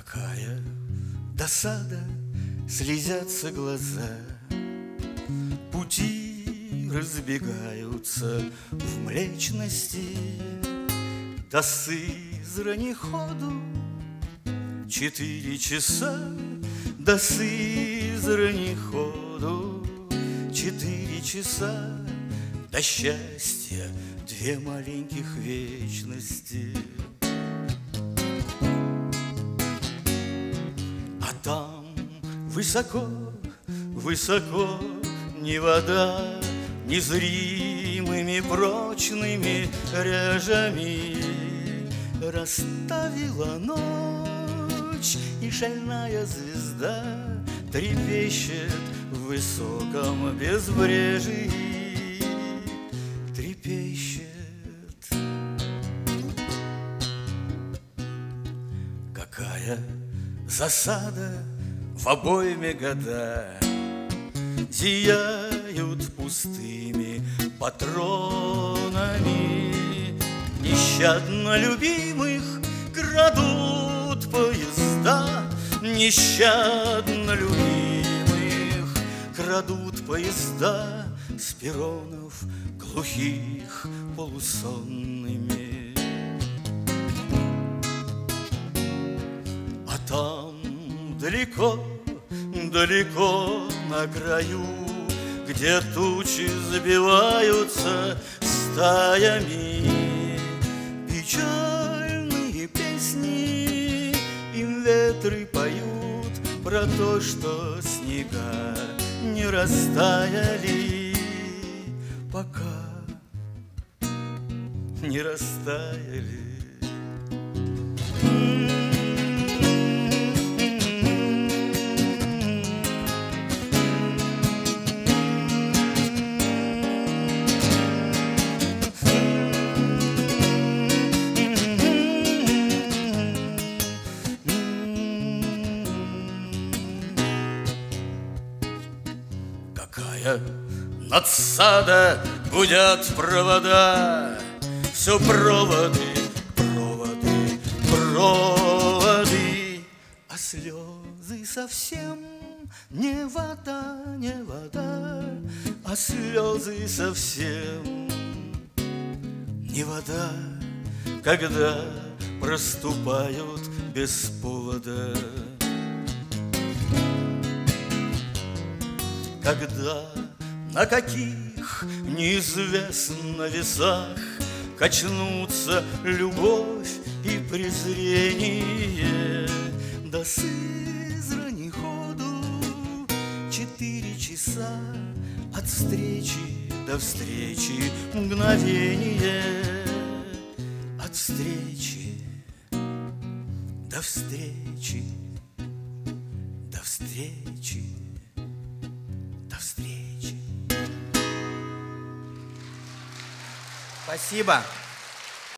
Какая досада, слезятся глаза, пути разбегаются в млечности. До Сызрани ходу 4 часа, до Сызрани ходу 4 часа, до счастья 2 маленьких вечности. А там высоко, высоко ни вода, незримыми прочными ряжами расставила ночь, и шальная звезда трепещет в высоком безбрежии, трепещет. Какая засада в обойме года, зияют пустыми патронами, нещадно любимых крадут поезда, нещадно любимых крадут поезда с перронов глухих полусонными. А там далеко, далеко на краю, где тучи забиваются стаями, печальные песни им ветры поют про то, что снега не растаяли, пока не растаяли. Какая надсада, гудят провода, все проводы, проводы, проводы, а слезы совсем не вода, не вода, а слезы совсем не вода, когда проступают без повода. Когда на каких неизвестно весах качнутся любовь и презрение, до Сызрани ходу 4 часа, от встречи до встречи мгновение, от встречи до встречи, до встречи, до встречи. Спасибо.